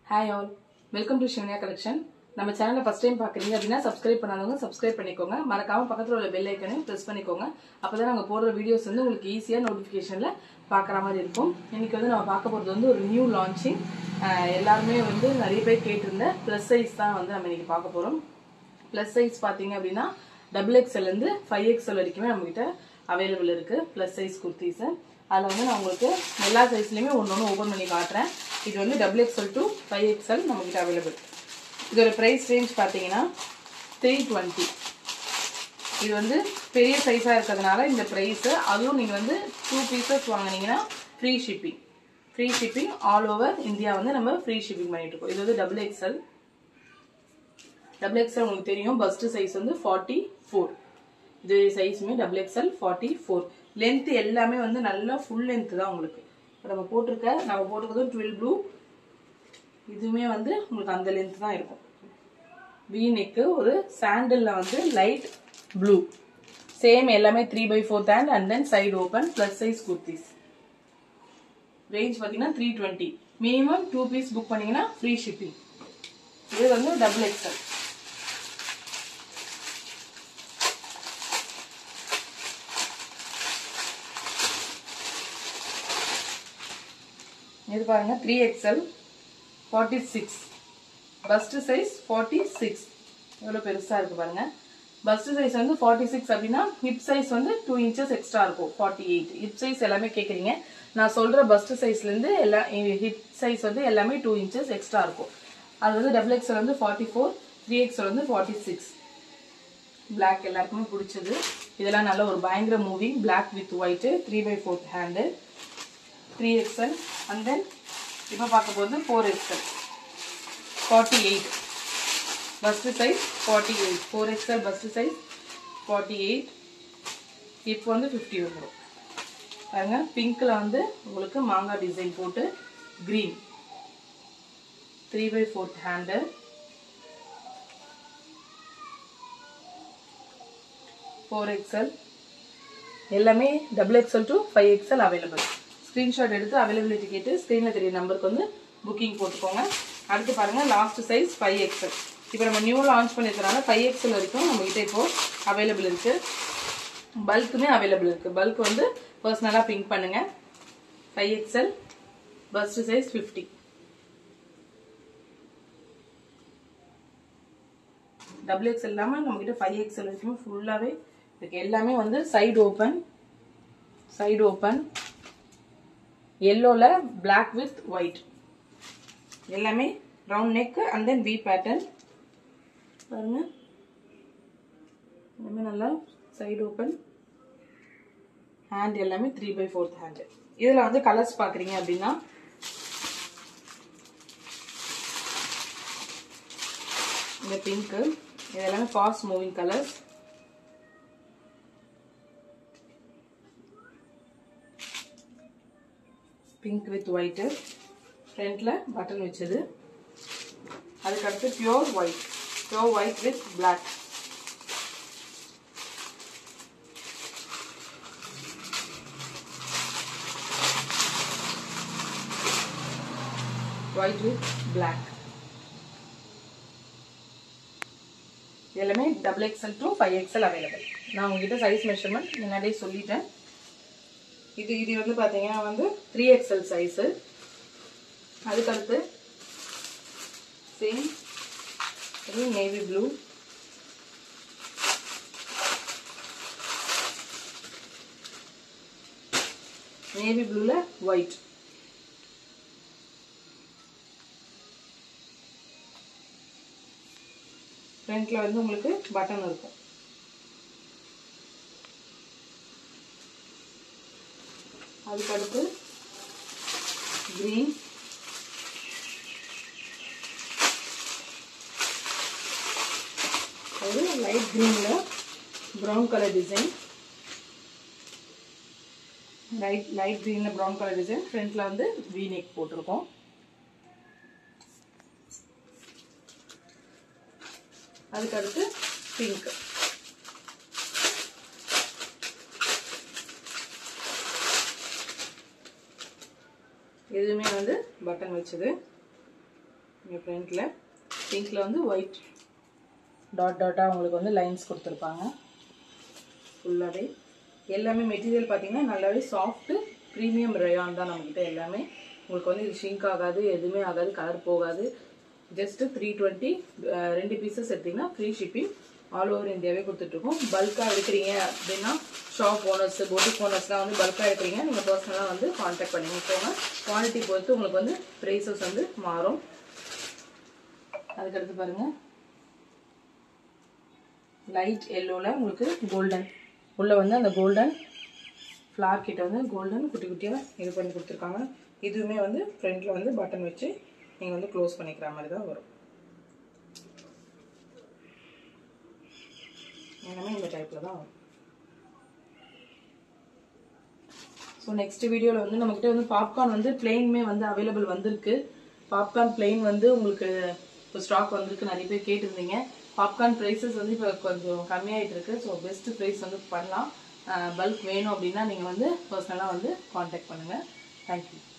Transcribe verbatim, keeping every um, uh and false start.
Hi all, welcome to Shivanya Collection. நம்ம சேனலை first time பார்க்குறீங்க அப்படின்னா சப்ஸ்கிரைப் பண்ணாதவங்க சப்ஸ்கிரைப் பண்ணிக்கோங்க. மறக்காம பக்கத்தில் உள்ள பெல் ஐக்கனையும் ப்ரெஸ் பண்ணிக்கோங்க. அப்பதான் நாங்கள் போடுற வீடியோஸ் வந்து உங்களுக்கு ஈஸியாக நோட்டிஃபிகேஷனில் பார்க்குற மாதிரி இருக்கும். இன்னைக்கு வந்து நம்ம பார்க்க போகிறது வந்து ஒரு நியூ லான்ச்சிங். எல்லாருமே வந்து நிறைய பேர் கேட்டிருந்த ப்ளஸ் சைஸ் தான் வந்து நம்ம இன்னைக்கு பார்க்க போகிறோம். ப்ளஸ் சைஸ் பார்த்தீங்க அப்படின்னா டபுள் எக்ஸ்எல்லேருந்து ஃபைவ் எக்ஸ்எல் வரைக்குமே நம்மகிட்ட அவைலபிள் இருக்குது ப்ளஸ் சைஸ் குர்த்திஸு. அதில் வந்து நான் உங்களுக்கு எல்லா சைஸ்லையுமே ஒன்று ஒன்று ஓப்பன் பண்ணி காட்டுறேன். இது வந்து double XL to five XL நம்மகிட்ட அவைலபிள். இதோட ப்ரைஸ் ரேஞ்ச் பார்த்தீங்கன்னா த்ரீ டுவெண்ட்டி. இது வந்து பெரிய சைஸாக இருக்கிறதுனால இந்த ப்ரைஸு. அதுவும் நீங்கள் வந்து டூ பீசஸ் வாங்கினீங்கன்னா free shipping free shipping all over India வந்து நம்ம ஃப்ரீ ஷிப்பிங் பண்ணிட்டு இருக்கோம். இது வந்து டபுள் எக்ஸ்எல். டபுள் எக்ஸ்எல் உங்களுக்கு தெரியும், பஸ்ட் சைஸ் வந்து ஃபார்ட்டி ஃபோர். இது சைஸுமே double XL forty four. Length எல்லாமே வந்து நல்லா ஃபுல் லென்த் தான் உங்களுக்கு. இப்போ நம்ம போட்டிருக்க நம்ம போட்டிருக்கிறது டுவெல் ப்ளூ. இதுவுமே வந்து உங்களுக்கு அந்த லென்த் தான் இருக்கும். வி நெக்கு, ஒரு சாண்டல்ல வந்து லைட் ப்ளூ. சேம் எல்லாமே three by fourth hand and then side open plus size kurtis. Range பார்த்தீங்கன்னா three twenty. Minimum two piece book பண்ணீங்கன்னா ஃப்ரீ ஷிப்பிங். இது வந்து டபுள் எக்ஸ்எல். இது பாருங்க three XL forty six. Bust size forty six. எவ்வளோ பெருசாக இருக்கு பாருங்க. பஸ்ட் சைஸ் வந்து ஃபார்ட்டி சிக்ஸ் அப்படின்னா ஹிப் சைஸ் வந்து டூ இன்ச்சஸ் எக்ஸ்ட்ரா இருக்கும். ஃபார்ட்டி எயிட் ஹிப் சைஸ் எல்லாமே கேட்குறீங்க. நான் சொல்ற பஸ்ட் சைஸ்லேருந்து எல்லா ஹிப் சைஸ் வந்து எல்லாமே டூ இன்ச்சஸ் எக்ஸ்ட்ரா இருக்கும். அது வந்து டபுள் எக்ஸ்எல் வந்து ஃபார்ட்டி ஃபோர், த்ரீ எக்ஸ்எல் வந்து ஃபார்ட்டி சிக்ஸ். பிளாக் எல்லாருக்குமே பிடிச்சது. இதெல்லாம் நல்ல ஒரு பயங்கர moving. Black with white, three by fourth hand, three XL. And then இப்போ பார்க்க போகிறது four XL forty eight. Bust size forty eight. Four XL bust size forty eight. இப்போ வந்து ஃபிஃப்டி வந்துடும் பாருங்க. பிங்க்கில் வந்து உங்களுக்கு மாங்காய் டிசைன் போட்டு green, three by fourth hand, four XL. எல்லாமே double XL to five XL available. Screenshot எடுத்து அவைலபிலிட்டி கேட்டு ஸ்க்ரீனில் தெரிய நம்பருக்கு வந்து புக்கிங் போட்டுக்கோங்க. அடுத்து பாருங்க லாஸ்ட் சைஸ் ஃபைவ் எக்ஸ்எல். இப்போ நம்ம நியூ லான்ச் பண்ணியிருக்கனால ஃபைவ் எக்ஸ்எல் வரைக்கும் நம்மகிட்ட இப்போ அவைலபிள் இருக்கு. பல்க்குமே அவைலபிள் இருக்கு. பல்க் வந்து பர்சனலாக பிங்க் பண்ணுங்க. Five XL bust size fifty. Double XL இல்லாமல் நம்மகிட்ட ஃபைவ் எக்ஸ்எல் வரைக்கும் ஃபுல்லாகவே இருக்கு. எல்லாமே வந்து சைடு ஓப்பன் சைடு ஓப்பன் எல்லோல பிளாக் வித் ஒயிட். எல்லாமே round neck and then V pattern பாருங்க. எல்லாமே நல்லா சைடு ஓப்பன். ஹேண்ட் எல்லாமே த்ரீ பை ஃபோர்த் ஹேண்ட். இதில் வந்து கலர்ஸ் பார்க்குறீங்க அப்படின்னா இந்த பிங்க்கு, இது எல்லாமே fast moving colours. Pink with white, ஃப்ரண்ட்ல பட்டன் வச்சது. அதுக்கடுத்து pure white, pure white with black. White with black. எல்லாமே double XL to five XL available. நான் உங்ககிட்ட சைஸ் மெஷர்மெண்ட் முன்னாடியே சொல்லிட்டேன். இது இது வந்து பார்த்தீங்கன்னா வந்து த்ரீ எக்ஸ்எல் சைஸு. அதுக்கடுத்து சேம் இது நேவி ப்ளூ, நேவி ப்ளூல ஒயிட். ஃப்ரண்ட்ல வந்து உங்களுக்கு பட்டன் இருக்கும். அதுக்கடுத்து கிரீன், ஒரு லைட் கிரீன்ல brown colour design. Light light கிரீன்ல ப்ரௌன் கலர் டிசைன். ஃப்ரண்ட்ல வந்து வி நெக் போட்டிருக்கோம். அதுக்கடுத்து பிங்க். எதுவுமே வந்து பட்டன் வச்சது. இங்கே ஃப்ரண்ட்டில் பிங்க்கில் வந்து ஒயிட் டாட் டாட்டாக உங்களுக்கு வந்து லைன்ஸ் கொடுத்துருப்பாங்க. ஃபுல்லாகவே எல்லாமே மெட்டீரியல் பார்த்தீங்கன்னா நல்லாவே சாஃப்ட்டு ப்ரீமியம் ரயான் தான் நம்மக்கிட்ட எல்லாமே. உங்களுக்கு வந்து இது ஷிங்க் ஆகாது, எதுவுமே ஆகாது, கலர் போகாது. ஜஸ்ட்டு த்ரீ டுவெண்ட்டி ரெண்டு பீசஸ் எடுத்திங்கன்னா ஃப்ரீ ஷிப்பிங் ஆல் ஓவர் இந்தியாவே கொடுத்துட்ருக்கோம். பல்காக எடுக்கிறீங்க அப்படின்னா ஷாப் ஓனர்ஸ், பொட்டிக் ஓனர்ஸ்லாம் வந்து பல்காக எடுக்கிறீங்க நீங்கள் பர்சனலாக வந்து கான்டாக்ட் பண்ணிக்கோங்க. குவாலிட்டி பொறுத்து உங்களுக்கு வந்து ப்ரைஸஸ் வந்து மாறும். அதுக்கடுத்து பாருங்கள், லைட் எல்லோவில் உங்களுக்கு கோல்டன் உள்ளே வந்து அந்த கோல்டன் ஃப்ளார் கிட்ட வந்து கோல்டன் குட்டி குட்டியாக இது பண்ணி கொடுத்துருக்காங்க. இதுவுமே வந்து ஃப்ரண்ட்டில் வந்து பட்டன் வச்சு நீங்கள் வந்து க்ளோஸ் பண்ணிக்கிற மாதிரி தான் வரும். எல்லாமே இந்த டைப்பில் தான் வரும். ஸோ நெக்ஸ்ட் வீடியோவில் வந்து நம்மக்கிட்ட வந்து பாப்கார்ன் வந்து பிளெயினுமே வந்து அவைலபிள் வந்திருக்கு. பாப்கார்ன் பிளெயின் வந்து உங்களுக்கு இப்போ ஸ்டாக் வந்திருக்கு, நிறைய பேர் கேட்டிருந்தீங்க. பாப்கார்ன் ப்ரைஸஸ் வந்து இப்போ கொஞ்சம் கம்மியாகிட்டு இருக்கு. ஸோ பெஸ்ட்டு ப்ரைஸ் வந்து பண்ணலாம். பல்க் வேணும் அப்படின்னா நீங்கள் வந்து பர்சனலாக வந்து கான்டாக்ட் பண்ணுங்கள். தேங்க்யூ.